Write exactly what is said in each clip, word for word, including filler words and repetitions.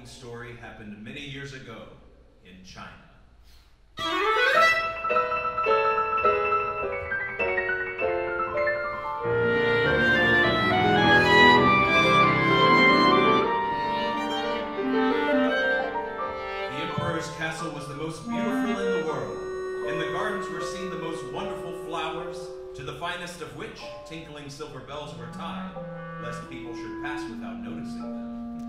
following story happened many years ago in China. The emperor's castle was the most beautiful in the world. In the gardens were seen the most wonderful flowers, to the finest of which tinkling silver bells were tied, lest people should pass without noticing them.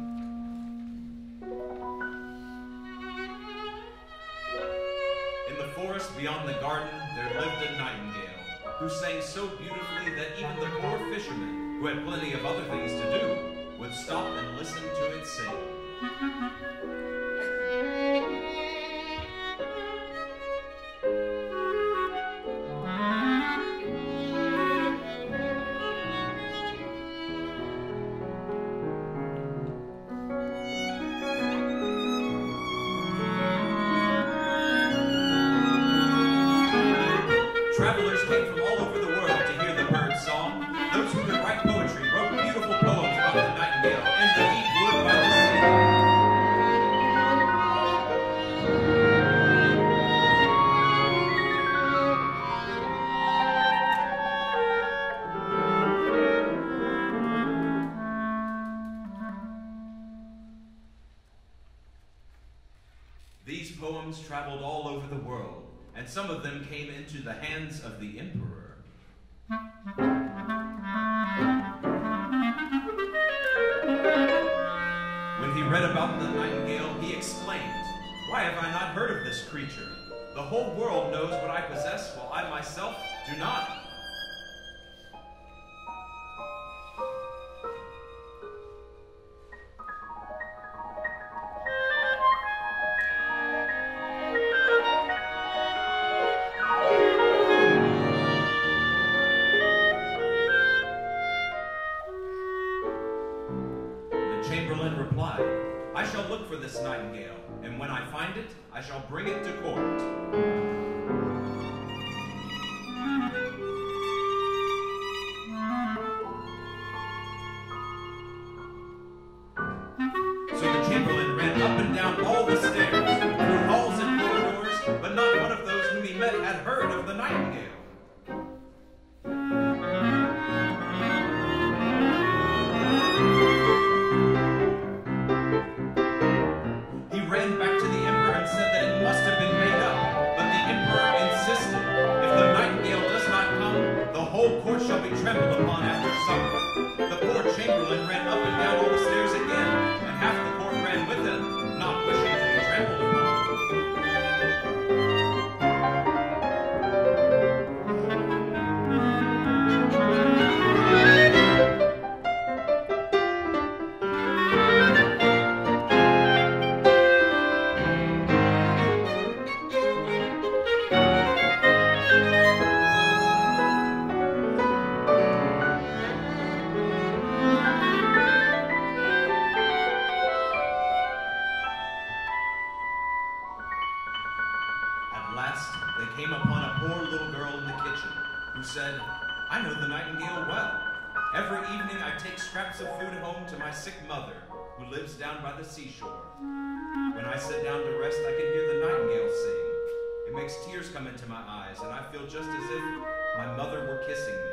In the forest beyond the garden, there lived a nightingale, who sang so beautifully that even the poor fishermen, who had plenty of other things to do, would stop and listen to it sing. Travelers came from all over the world to hear the bird's song. Those who could write poetry wrote beautiful poems about the nightingale in the deep wood by the sea. These poems traveled all over the world, and some of them came into the hands of the emperor. When he read about the nightingale, he exclaimed, "Why have I not heard of this creature? The whole world knows what I possess, while I myself do not." Chamberlain replied, "I shall look for this nightingale, and when I find it, I shall bring it to court." So the Chamberlain ran up and down all the stairs, through halls and corridors, but not one of those whom he met had heard of the nightingale. Court shall be trampled upon after supper. The poor Chamberlain ran up and down all the stairs again, and half the court ran with him, not wishing to be trampled upon. They came upon a poor little girl in the kitchen, who said, "I know the nightingale well. Every evening I take scraps of food home to my sick mother, who lives down by the seashore. When I sit down to rest, I can hear the nightingale sing. It makes tears come into my eyes, and I feel just as if my mother were kissing me."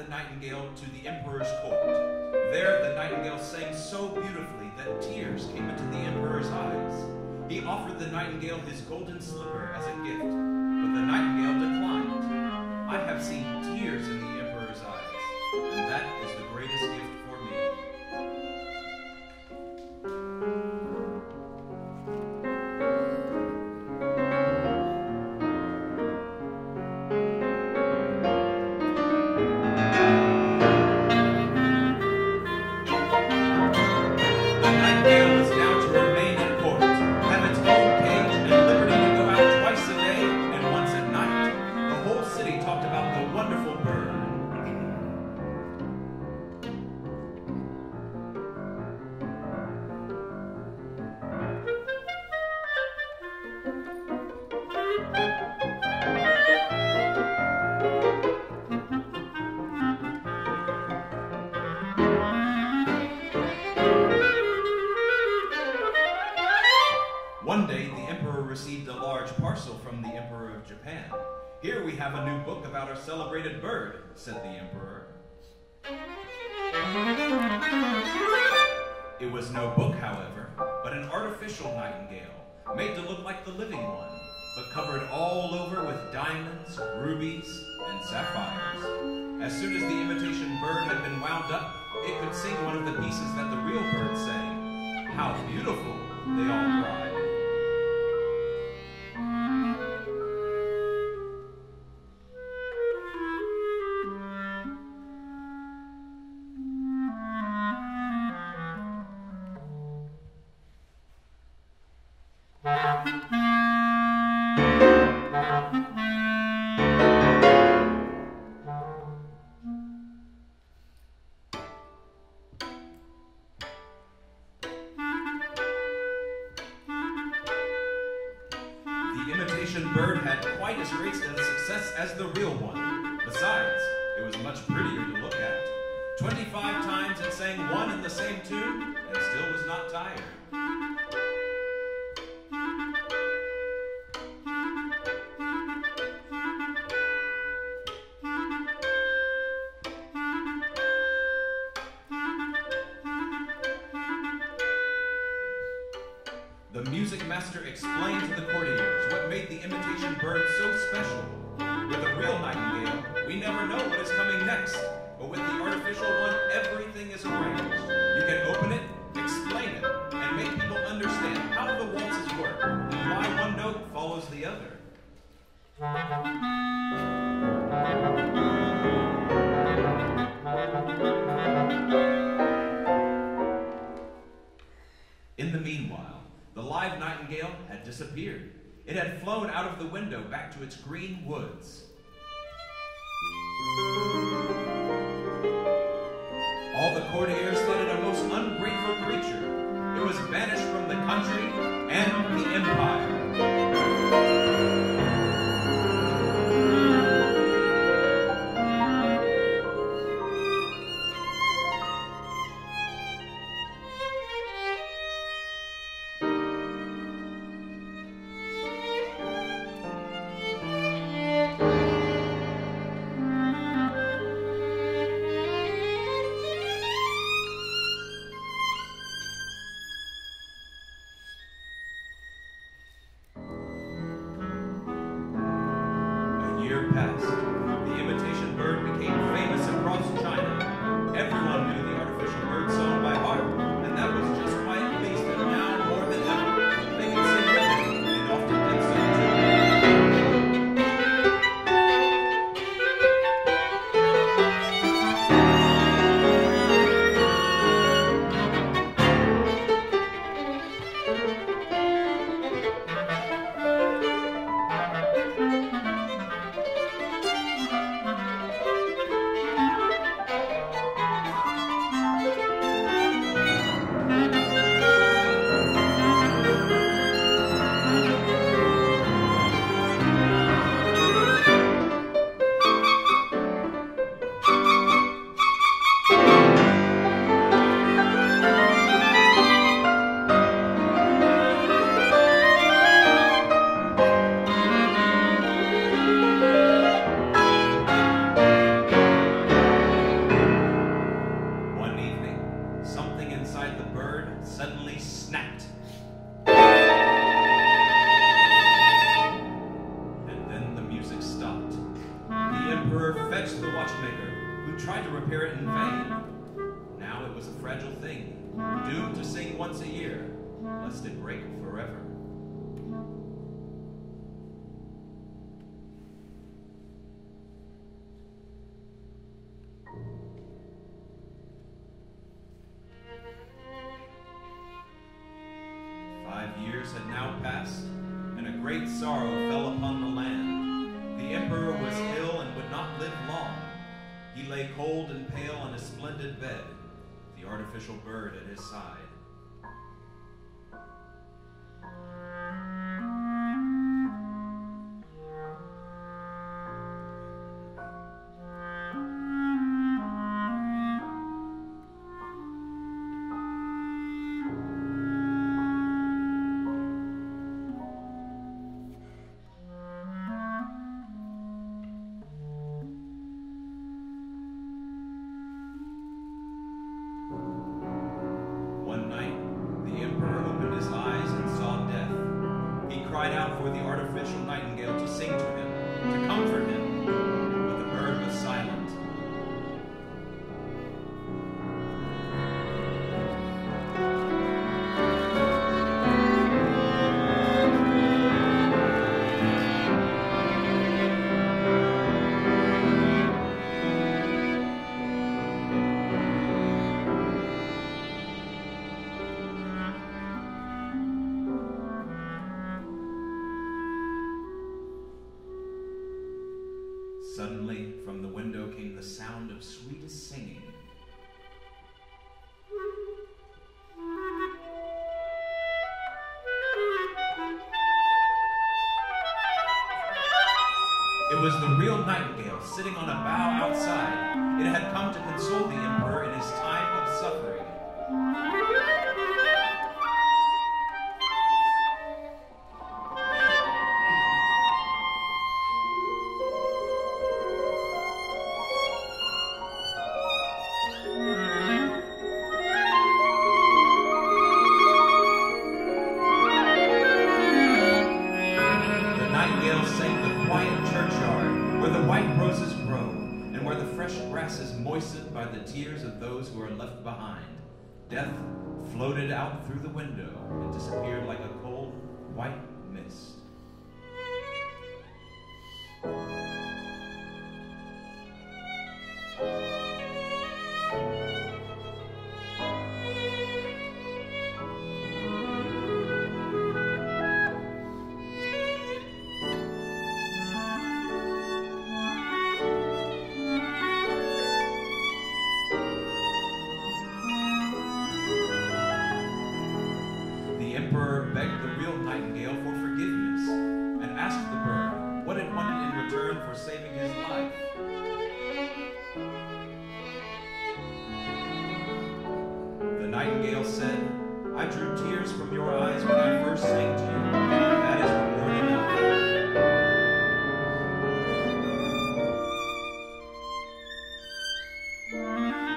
the Nightingale to the Emperor's court. There, the Nightingale sang so beautifully that tears came into the Emperor's eyes. He offered the Nightingale his golden slipper as a gift, but the Nightingale declined. I have seen tears in the Emperor's eyes, and that is the greatest gift for me. One day, the Emperor received a large parcel from the Emperor of Japan. "Here we have a new book about our celebrated bird," said the Emperor. It was no book, however, but an artificial nightingale, made to look like the living one, but covered all over with diamonds, rubies, and sapphires. As soon as the imitation bird had been wound up, it could sing one of the pieces that the real bird sang. "How beautiful!" they all cried. The imitation bird had quite as great a success as the real one. Besides, it was much prettier to look at. Twenty-five times it sang one and the same tune, and still was not tired. The music master explained to the courtiers what made the imitation bird so special. With a real nightingale, we never know what is coming next, but with the artificial one, everything is arranged. You can open it, explain it, and make people understand how the waltzes work and why one note follows the other. In the meanwhile, the live nightingale had disappeared. It had flown out of the window back to its green woods. All the courtiers thought it a most ungrateful creature. It was banished from the country and the empire. Passed. The imitation bird became famous across China. Everyone knew the artificial bird song by heart, and that was just why it pleased them now more than ever. They could sing with it, and often did so suddenly snapped. And then the music stopped. The emperor fetched the watchmaker, who tried to repair it in vain. Now it was a fragile thing, doomed to sing once a year, lest it break forever. Five years had now passed, and a great sorrow fell upon the land. The emperor was ill and would not live long. He lay cold and pale on his splendid bed, the artificial bird at his side. For the artificial nightingale to sing to him, to comfort him, but the bird was silent. Suddenly, from the window came the sound of sweetest singing. It was the real nightingale sitting on a bough outside. It had come to console the emperor in his time of suffering. Moistened by the tears of those who are left behind, death floated out through the window and disappeared like a cold, white mist. Begged the real nightingale for forgiveness and asked the bird what it wanted in return for saving his life. The nightingale said, "I drew tears from your eyes when I first sang to you. That is reward enough."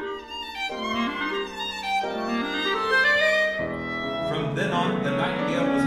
From then on, the nightingale was